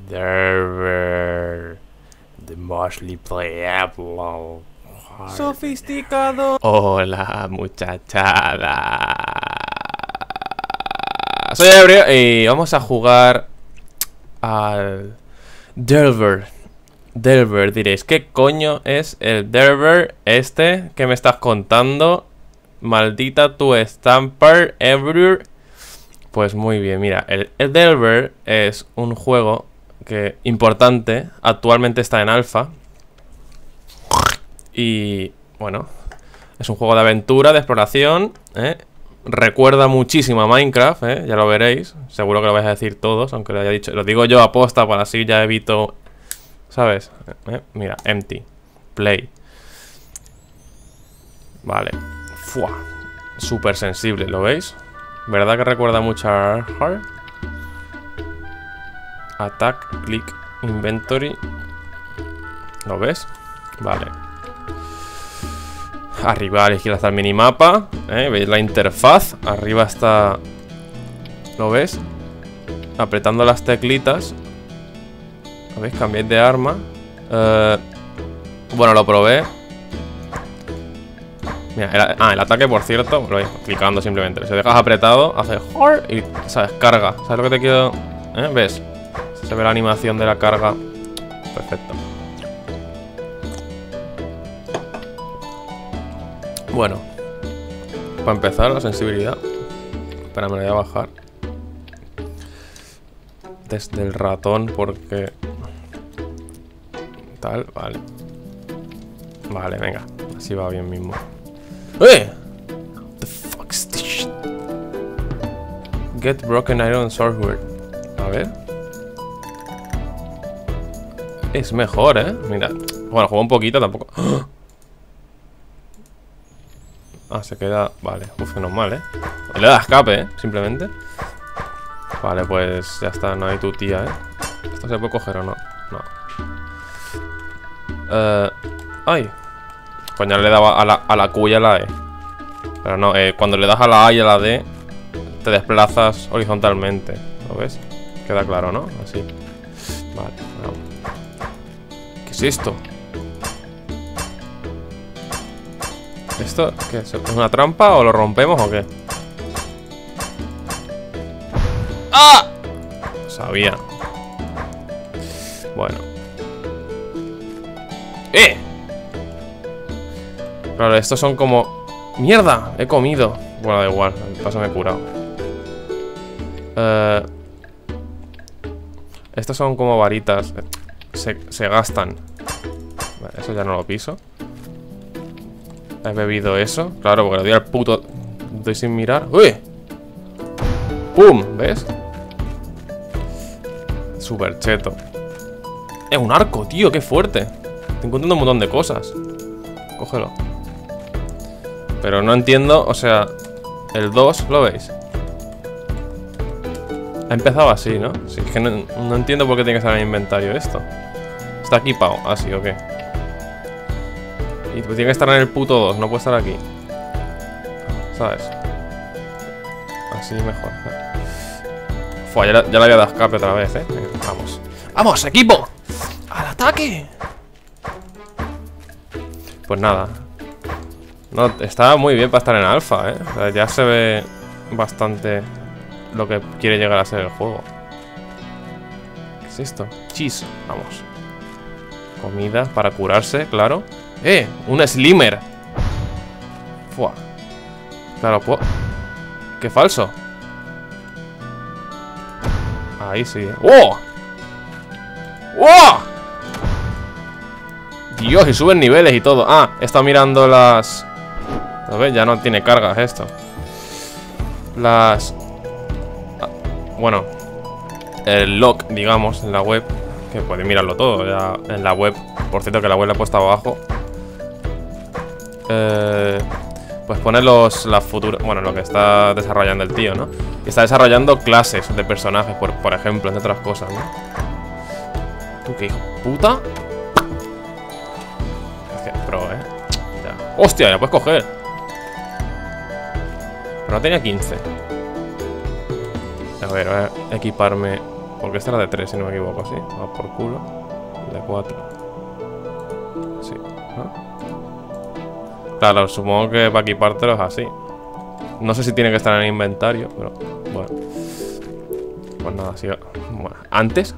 Delver, the mostly playable. Sofisticado. Hola, muchachada. Soy Ebrio y vamos a jugar al Delver. Delver, diréis, ¿qué coño es el Delver este que me estás contando? Maldita tu Stamper, Ebrio. Pues muy bien, mira, el Delver es un juego que importante, actualmente está en alfa. Y bueno, es un juego de aventura, de exploración, recuerda muchísimo a Minecraft, ya lo veréis. Seguro que lo vais a decir todos, aunque lo haya dicho. Lo digo yo aposta para así ya evito, ¿sabes? Mira, empty, play. Vale. Fua. Súper sensible, ¿lo veis? ¿Verdad que recuerda mucho a Hard? Attack, click, inventory. ¿Lo ves? Vale. Arriba a la izquierda está el minimapa, ¿veis la interfaz? Arriba está... ¿Lo ves? Apretando las teclitas. ¿Lo veis? Cambiáis de arma. Bueno, lo probé. Mira, el ataque, por cierto, lo veis, clicando simplemente. Si dejas apretado, hace... Y, ¿sabes? Carga. ¿Sabes lo que te quiero...? ¿Ves? Se ve la animación de la carga. Perfecto. Bueno, para empezar, la sensibilidad. Espera, me la voy a bajar desde el ratón porque... Tal, vale. Vale, venga. Así va bien mismo. ¡Eh! The fuck's this shit? Get broken iron sword. A ver. Es mejor, mira. Bueno, juego un poquito, tampoco... ¡Oh! Ah, se queda... Vale, uf, menos mal, Le da escape, simplemente. Vale, pues ya está, no hay tu tía, ¿Esto se puede coger o no? No. Ay. Coño, le daba a la Q y a la E. Pero no, cuando le das a la A y a la D, te desplazas horizontalmente. ¿Lo ves? Queda claro, ¿no? Así. Vale, vamos. ¿Qué es esto? ¿Esto qué es? ¿Es una trampa o lo rompemos o qué? ¡Ah! Sabía. Bueno. Claro, estos son como... ¡Mierda! He comido. Bueno, da igual. De paso me he curado. Estos son como varitas. Se gastan. Vale, eso ya no lo piso. ¿He bebido eso? Claro, porque lo doy al puto... Doy sin mirar. ¡Uy! ¡Pum! ¿Ves? Súper cheto. Es un arco, tío, qué fuerte. Estoy encontrando un montón de cosas. Cógelo. Pero no entiendo, o sea... El 2, ¿lo veis? Ha empezado así, ¿no? Sí, es que no entiendo por qué tiene que estar en el inventario esto. Está equipado, así, ¿o qué? Y tiene que estar en el puto 2, no puede estar aquí. ¿Sabes? Así mejor. Fua, ya le había dado escape otra vez, Venga, vamos. ¡Vamos, equipo! ¡Al ataque! Pues nada. No, está muy bien para estar en alfa, O sea, ya se ve bastante lo que quiere llegar a ser el juego. ¿Qué es esto? Cheese, vamos. Comida para curarse, claro. Un slimmer. Fua. Claro, pues. Qué falso. Ahí sí. ¡Oh! ¡Oh! Dios, y suben niveles y todo. Ah, he estado mirando las... ¿Lo ves? Ya no tiene cargas esto. Las... Bueno, el log, digamos, en la web. Que podéis mirarlo todo ya en la web. Por cierto, que la web la he puesto abajo. Pues pone las futuras... Bueno, lo que está desarrollando el tío, ¿no? Y está desarrollando clases de personajes, por ejemplo, entre otras cosas, ¿no? ¿Tú qué hijo de puta? Es que es pro, Ya. ¡Hostia! Ya puedes coger. Pero no tenía 15. A ver, voy a equiparme Porque esta era de 3, si no me equivoco, ¿sí? Va por culo. De 4. Sí, ¿no? Claro, supongo que para equipártelo es así. No sé si tiene que estar en el inventario, pero bueno. Pues nada, siga. Bueno, antes.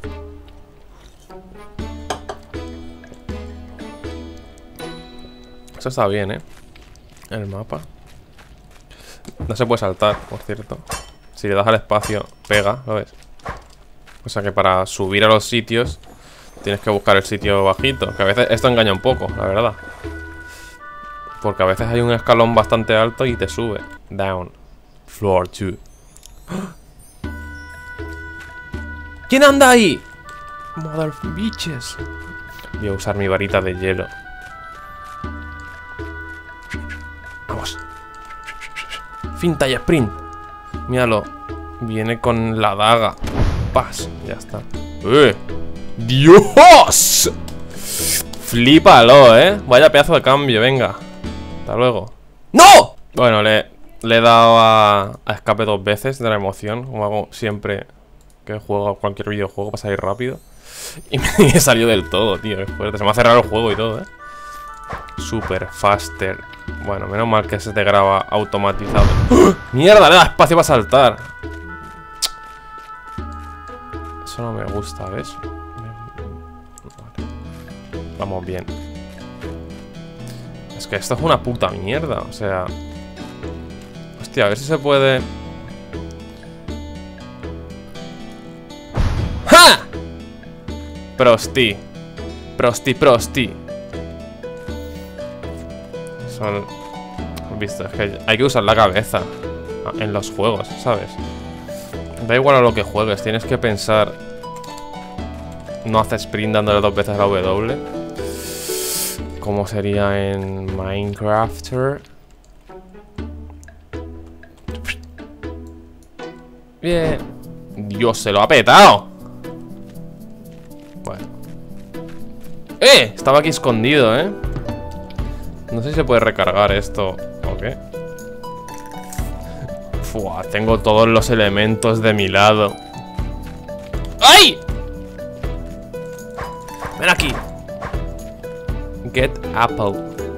Eso está bien, ¿eh? El mapa. No se puede saltar, por cierto. Si le das al espacio, pega, ¿lo ves? O sea que para subir a los sitios tienes que buscar el sitio bajito. Que a veces esto engaña un poco, la verdad. Porque a veces hay un escalón bastante alto y te sube. Down. Floor 2. ¿Quién anda ahí? Mother bitches. Voy a usar mi varita de hielo. Vamos. Finta y sprint. Míralo. Viene con la daga. Pas. Ya está. ¡Dios! Flípalo, Vaya pedazo de cambio, venga. Hasta luego. ¡No! Bueno, le he dado a escape 2 veces de la emoción. Como hago siempre que juego cualquier videojuego para salir rápido. Y me salió del todo, tío. Qué fuerte. Se me ha cerrado el juego y todo, Super faster. Bueno, menos mal que se te graba automatizado. ¡Oh! ¡Mierda! Le da espacio para saltar. Eso no me gusta, ¿ves? Vale. Vamos bien. Es que esto es una puta mierda. O sea... Hostia, a ver si se puede... ¡Ja! Prosti. Prosti. Son... ¿Has visto? Es que hay que usar la cabeza en los juegos, ¿sabes? Da igual a lo que juegues, tienes que pensar. No haces sprint dándole 2 veces a la W. Como sería en Minecraft. Bien. Dios, se lo ha petado. Bueno. Estaba aquí escondido, No sé si se puede recargar esto o qué. Fua, tengo todos los elementos de mi lado. ¡Ay! Ven aquí. Get apple.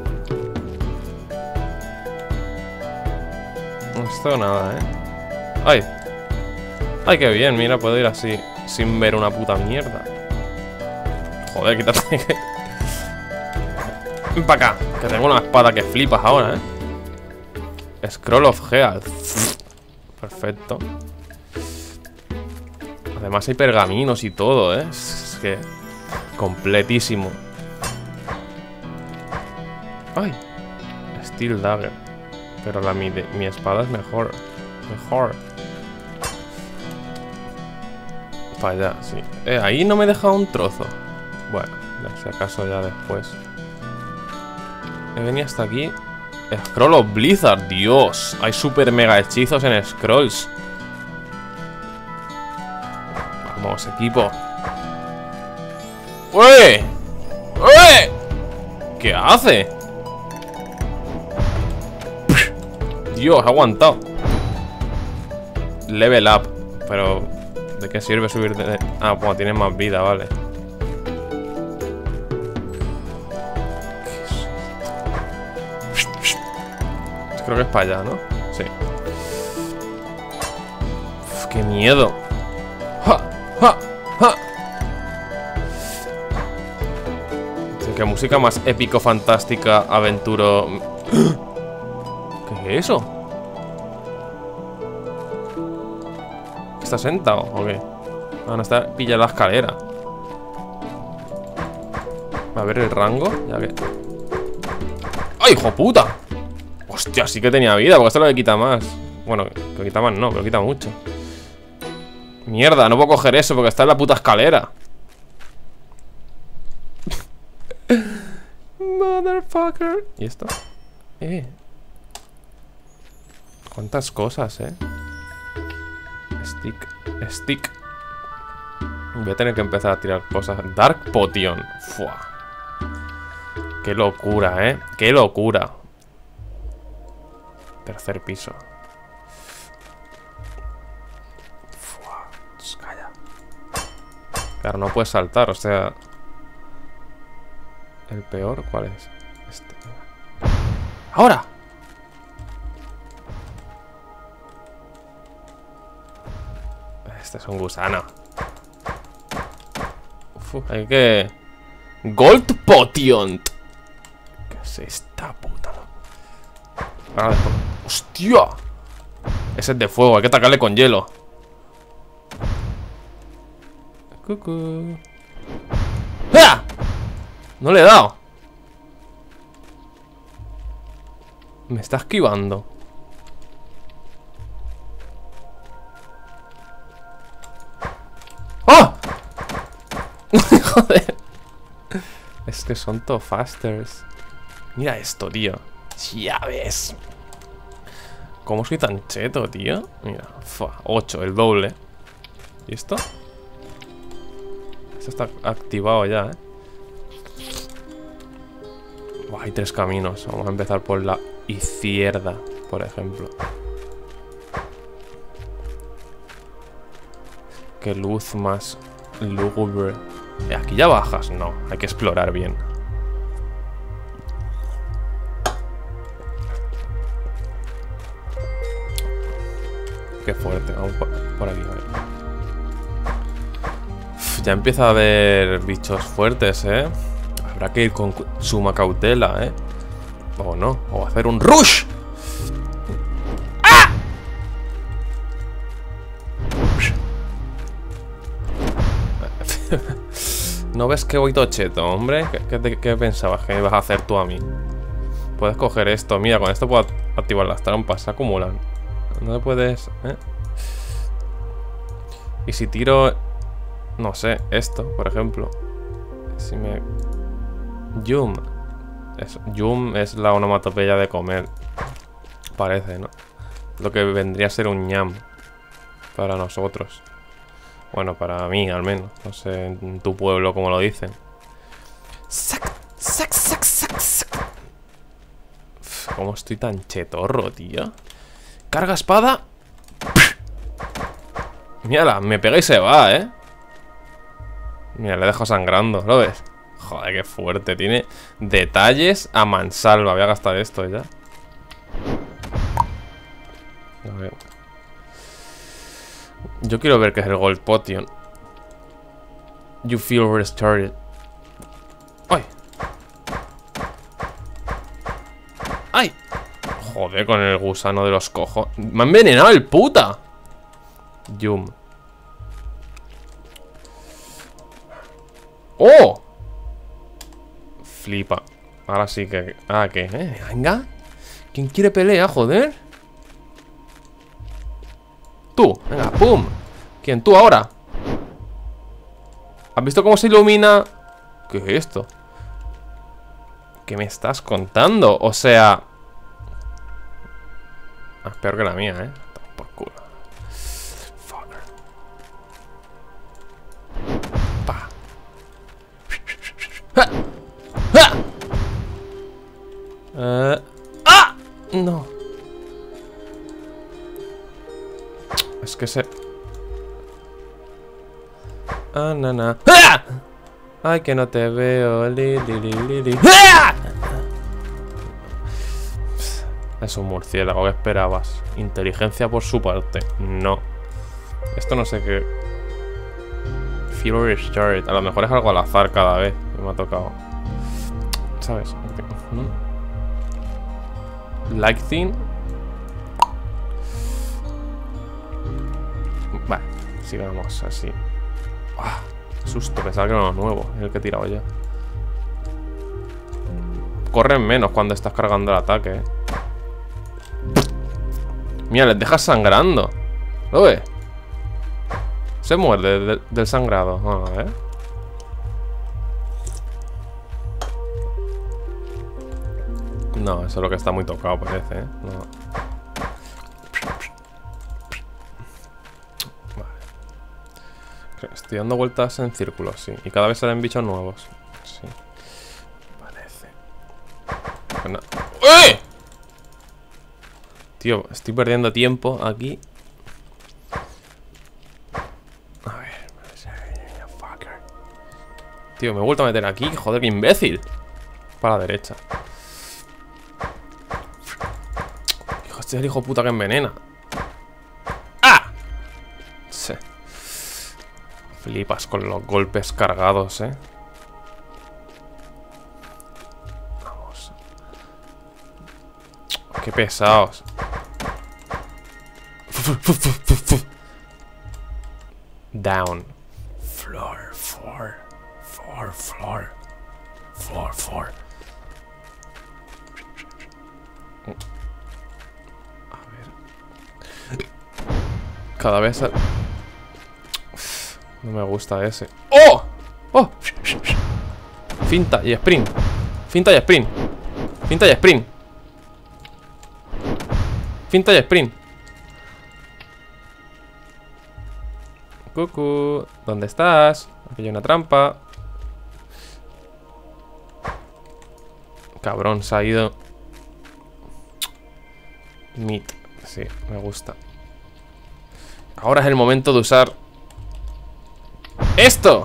Esto nada, ¡Ay! ¡Ay, qué bien! Mira, puedo ir así sin ver una puta mierda. Joder, quítate. Ven para acá, que tengo una espada que flipas ahora, Scroll of Health. Perfecto. Además hay pergaminos y todo, Es que... completísimo. ¡Ay! Steel Dagger. Pero mi espada es mejor. Para allá, sí. Ahí no me he dejado un trozo. Bueno, si acaso ya después. He venido hasta aquí. Scroll of Blizzard, Dios. Hay super mega hechizos en Scrolls. Vamos, equipo. ¡Ué! ¡Ué! ¿Qué hace? Dios, ha aguantado. Level up. Pero ¿de qué sirve subir de...? Ah, pues tienes más vida, vale. Creo que es para allá, ¿no? Sí. Uf, ¡qué miedo! ¡Ja! ¡Ja! ¡Ja! Qué música más épico, fantástica, aventuro. ¿Qué es eso? ¿Está sentado o qué? Ah, no, está pilla la escalera. A ver el rango, ya que... ¡Ay, hijo puta! Hostia, sí que tenía vida, porque esto lo quita más. Bueno, que quita más no, pero quita mucho. Mierda, no puedo coger eso porque está en la puta escalera. Motherfucker. ¿Y esto? Cuántas cosas, Stick. Voy a tener que empezar a tirar cosas. Dark Potion. Fua. Qué locura, qué locura. Tercer piso. Fua. Calla. Claro, no puedes saltar, o sea... ¿El peor cuál es? Este. ¡Ahora! Este es un gusano. Uf, hay que... Gold Potion. ¿Qué es esta puta? Ahora después... ¡Hostia! Ese es de fuego, hay que atacarle con hielo. Cucú. ¡Ah! No le he dado. Me está esquivando. ¡Oh! Joder. Es que son tofasters. Mira esto, tío. Ya ves. ¿Cómo soy tan cheto, tío? Mira, 8, el doble. ¿Y esto? Esto está activado ya, ¿eh? Buah, hay 3 caminos. Vamos a empezar por la izquierda, por ejemplo. Qué luz más lúgubre. Aquí ya bajas, no. Hay que explorar bien. Qué fuerte. Vamos por aquí, a ver. Ya empieza a haber bichos fuertes, ¿eh? Habrá que ir con suma cautela, ¿eh? O no, o hacer un rush. ¡Ah! ¿No ves que voy tocheto, hombre? ¿Qué pensabas que me ibas a hacer tú a mí? Puedes coger esto. Mira, con esto puedo activar las trampas. Se acumulan. No te puedes... ¿eh? Y si tiro... No sé, esto, por ejemplo. Si me... Yum. Yum es la onomatopeya de comer. Parece, ¿no? Lo que vendría a ser un ñam. Para nosotros. Bueno, para mí al menos. No sé en tu pueblo cómo lo dicen. ¡Sac! ¡Sac, sac, sac, sac! ¿Cómo estoy tan chetorro, tío? ¡Carga espada! Mírala, me pega y se va, ¿eh? Mira, le dejo sangrando, ¿lo ves? Joder, qué fuerte. Tiene detalles a mansalva. Voy a gastar esto ya. A ver. Yo quiero ver qué es el Gold Potion. You feel restored. ¡Ay! ¡Ay! Joder, con el gusano de los cojos. ¡Me ha envenenado el puta! Yum. ¡Oh! Flipa. Ahora sí que... Ah, ¿qué? Venga. ¿Quién quiere pelea, joder? Tú. Venga, pum. ¿Quién? Tú ahora. ¿Has visto cómo se ilumina? ¿Qué es esto? ¿Qué me estás contando? O sea... Ah, es peor que la mía, ¿eh? Por culo. Fucker. Pa. ¡Ah! No. Es que se... Ah, nana. ¡Ah! Ay, que no te veo. ¡Ah! Es un murciélago, ¿qué esperabas? Inteligencia por su parte. No. Esto no sé qué. Fever Start. A lo mejor es algo al azar cada vez que me ha tocado. ¿Sabes? Lightning. Vale, sigamos así. ¡Ah! Susto, pensaba que era uno nuevo, el que he tirado ya. Corren menos cuando estás cargando el ataque, ¿eh? Mira, les dejas sangrando. ¿Lo ves? Se muerde del sangrado. A ver. No, eso es lo que está muy tocado, parece, ¿eh? No. Vale. Estoy dando vueltas en círculos, sí. Y cada vez salen bichos nuevos. Sí. Parece. No. ¡Eh! Tío, estoy perdiendo tiempo aquí. A ver. Tío, me he vuelto a meter aquí. Joder, qué imbécil. Para la derecha. Hijo, este es el hijo puta que envenena. ¡Ah! Sí. Flipas con los golpes cargados, Vamos. Qué pesados. Down. Floor, floor. Floor, floor. Floor, floor. A ver. Cada vez... No me gusta ese. ¡Oh! ¡Oh! Finta y sprint. Finta y sprint. Finta y sprint. Finta y sprint. Cucu, ¿dónde estás? Aquí hay una trampa. Cabrón, se ha ido. Meat. Sí, me gusta. Ahora es el momento de usar ¡esto!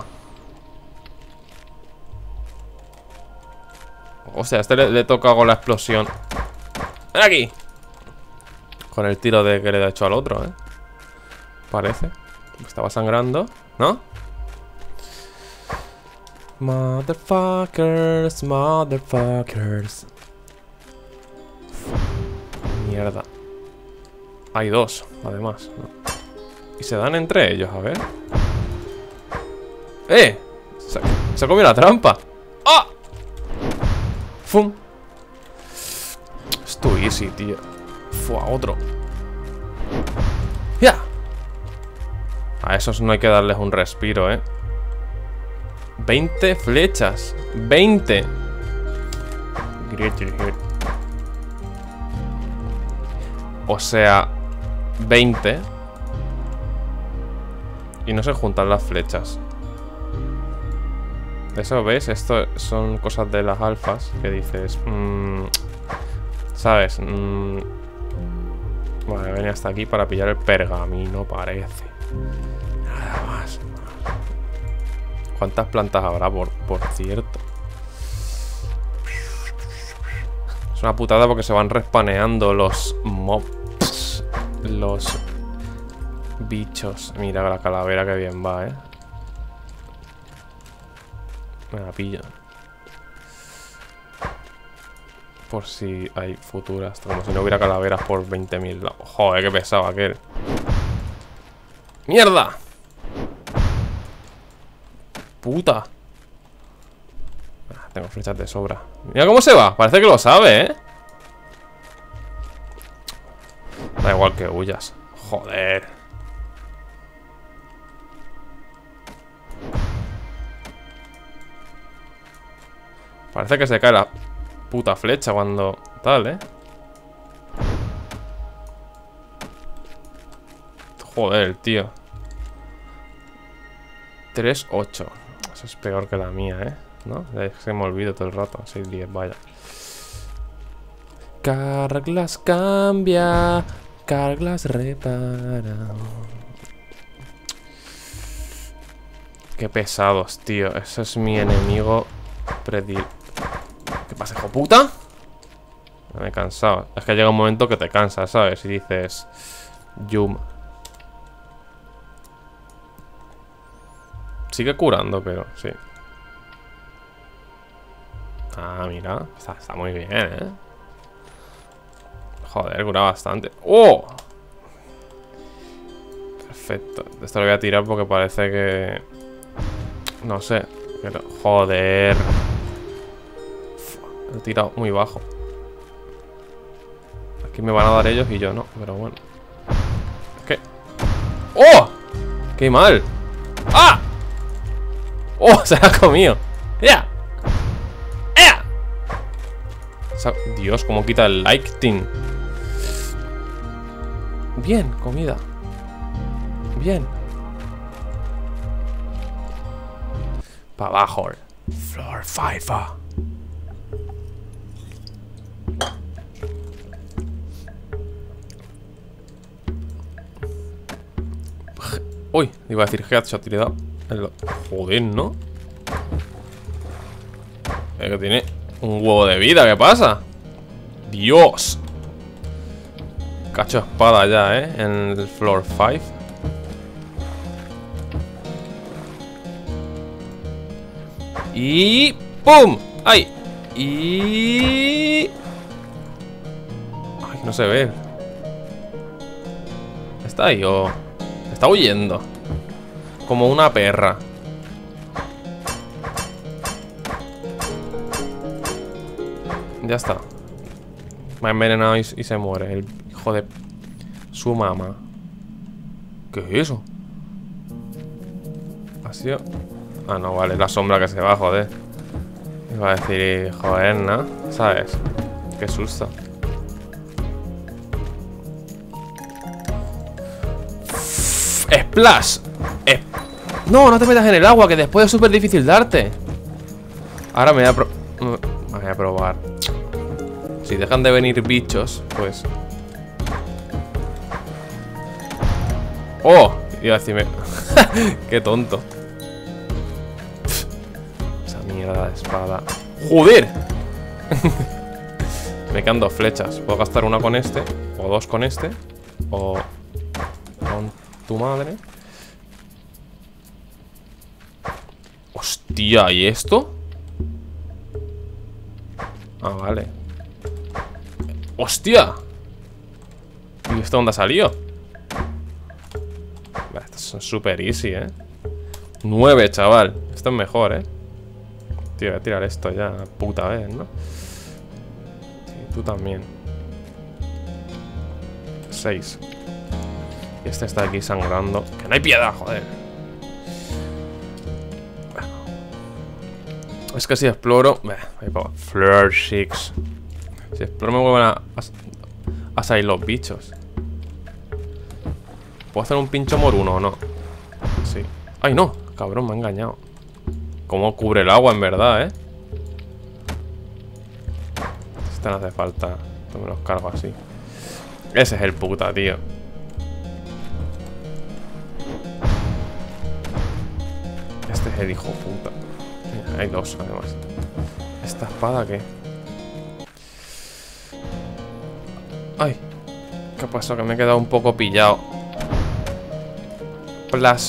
O sea, a este le toca con la explosión. ¡Ven aquí! Con el tiro de que le he hecho al otro, Parece. Estaba sangrando, ¿no? Motherfuckers, motherfuckers. Mierda. Hay dos, además, ¿no? Y se dan entre ellos, a ver. Se ha comido la trampa. ¡Ah! ¡Fum! Es too easy, tío. Fue a otro. ¡Ya! A esos no hay que darles un respiro, 20 flechas. 20. O sea, 20. Y no se juntan las flechas. Eso, ¿ves? Esto son cosas de las alfas que dices... ¿sabes? Vale, venía hasta aquí para pillar el pergamino, parece. Nada más. ¿Cuántas plantas habrá, por cierto? Es una putada porque se van respaneando los mobs. Los bichos. Mira la calavera que bien va, Me la pillo. Por si hay futuras. Como si no hubiera calaveras por 20.000 lados. Joder, qué pesado aquel. ¡Mierda! Puta. Tengo flechas de sobra. Mira cómo se va. Parece que lo sabe, Da igual que huyas. Joder. Parece que se cae la puta flecha cuando... Tal, Joder, tío. 3-8. Eso es peor que la mía, ¿no? Es que me olvido todo el rato. 6-10, vaya. Carglass cambia. Carglass repara. Qué pesados, tío. Eso es mi enemigo predilecto. ¿Qué pasa, hijo puta? Me he cansado. Es que llega un momento que te cansas, ¿sabes? Y dices... Yum. Sigue curando, pero sí. Ah, mira. Está muy bien, Joder, cura bastante. ¡Oh! Perfecto. Esto lo voy a tirar porque parece que... No sé. Pero... Joder. Lo he tirado muy bajo. Aquí me van a dar ellos y yo no. Pero bueno. Es que... ¡Oh! ¡Qué mal! ¡Ah! ¡Oh! Se la ha comido. ¡Ya! ¡Ya! Dios, cómo quita el lighting. Bien, comida. Bien. Para abajo. Floor 5. Uy, iba a decir headshot y le he dado. Joder, ¿no? Que tiene un huevo de vida, ¿qué pasa? ¡Dios! Cacho espada ya, en el floor 5. Y... ¡pum! ¡Ay! Y... ay, no se ve. ¿Está ahí o...? Está huyendo. Como una perra. Ya está. Me ha envenenado y se muere. El hijo de su mamá. ¿Qué es eso? Ha sido... ah, no, vale, la sombra que se va, joder. Iba a decir, joder, ¿no? ¿Sabes? Qué susto. ¡Splash! No, no te metas en el agua, que después es súper difícil darte. Ahora me voy a probar. Si dejan de venir bichos, pues... ¡oh! Iba a decirme... ¡qué tonto! Esa mierda de espada. ¡Joder! Me quedan 2 flechas. Puedo gastar una con este, o 2 con este, o... con tu madre. Hostia, ¿y esto? Ah, vale. ¡Hostia! ¿Y esto dónde ha salido? Estos son super easy, 9, chaval. Esto es mejor, Tío, voy a tirar esto ya, puta vez, ¿no? Sí, tú también. 6. Y este está aquí sangrando. ¡Que no hay piedad, joder! Es que si exploro... Floor 6. Si exploro me vuelven a salir los bichos. ¿Puedo hacer un pincho moruno o no? Sí. ¡Ay, no! Cabrón, me ha engañado. ¿Cómo cubre el agua, en verdad, Este no hace falta. Esto me los cargo así. Ese es el puta, tío. Este es el hijo puta. Mira, hay 2, además. ¿Esta espada qué? ¡Ay! ¿Qué pasó? Que me he quedado un poco pillado. Plus.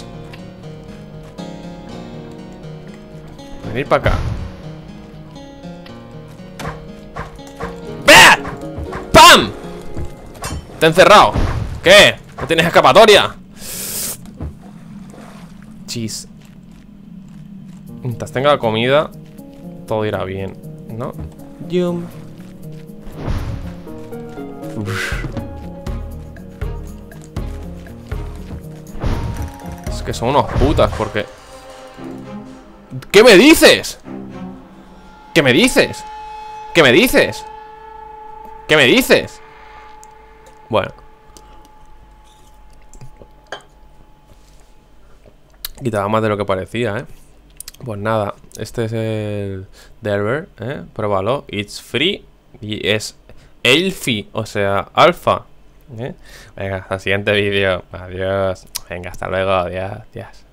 Venir para acá. ¡Ve! ¡Pam! Te he encerrado. ¿Qué? ¿No tienes escapatoria? Chis. Mientras tenga la comida, todo irá bien, ¿no? Yum. Es que son unos putas porque... ¿qué me dices? ¿Qué me dices? ¿Qué me dices? ¿Qué me dices? Bueno. Quitaba más de lo que parecía, Pues nada, este es el Delver, pruébalo. It's free y es Elfi, o sea, alfa. Venga, hasta el siguiente vídeo. Adiós. Venga, hasta luego. Adiós.